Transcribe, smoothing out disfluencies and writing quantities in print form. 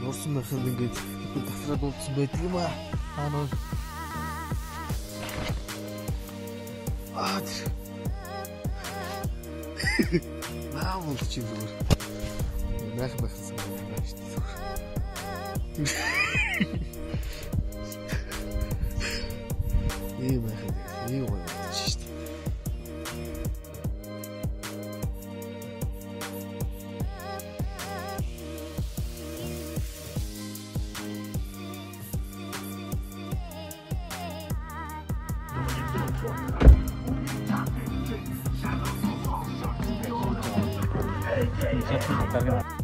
урсан байхад ингээд татраад уулзсан байдаг юм аа. Нөө наа бол чи зүгээр майхан байхсан юм байна шүү дээ. Ийм байхад ийм гоё байна шүү дээ. Hey,